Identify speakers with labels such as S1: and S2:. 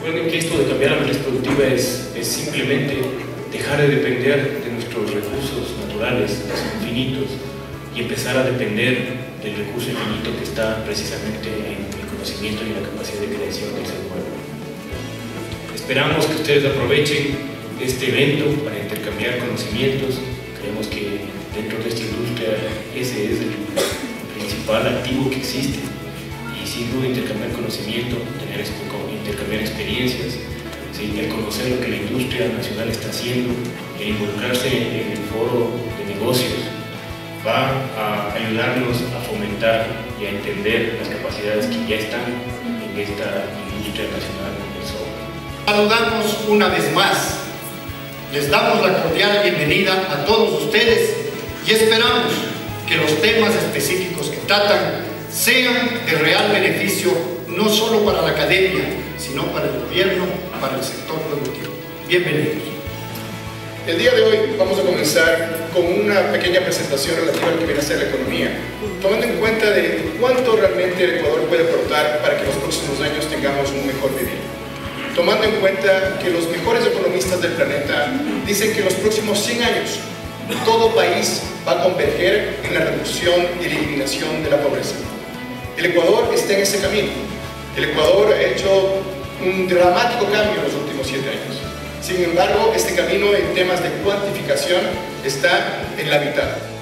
S1: Recuerden que esto de cambiar la matriz productiva es simplemente dejar de depender de nuestros recursos naturales, que son finitos, y empezar a depender del recurso infinito que está precisamente en el conocimiento y en la capacidad de creación del ser humano. Esperamos que ustedes aprovechen este evento para intercambiar conocimientos. Creemos que dentro de esta industria ese es el principal activo que existe, y sin duda intercambiar conocimiento, intercambiar experiencias, ¿sí? El conocer lo que la industria nacional está haciendo, el involucrarse en el foro de negocios va a ayudarnos a fomentar y a entender las capacidades que ya están en esta industria nacional del software.
S2: Saludamos una vez más, les damos la cordial bienvenida a todos ustedes y esperamos que los temas específicos que tratan sean de real beneficio no solo para la academia, sino para el gobierno, para el sector productivo. Bienvenidos.
S3: El día de hoy vamos a comenzar con una pequeña presentación relativa a lo que viene a ser la economía, tomando en cuenta de cuánto realmente el Ecuador puede aportar para que en los próximos años tengamos un mejor vivir. Tomando en cuenta que los mejores economistas del planeta dicen que en los próximos 100 años todo país va a converger en la reducción y eliminación de la pobreza. El Ecuador está en ese camino. El Ecuador ha hecho un dramático cambio en los últimos 7 años. Sin embargo, este camino en temas de cuantificación está en la mitad.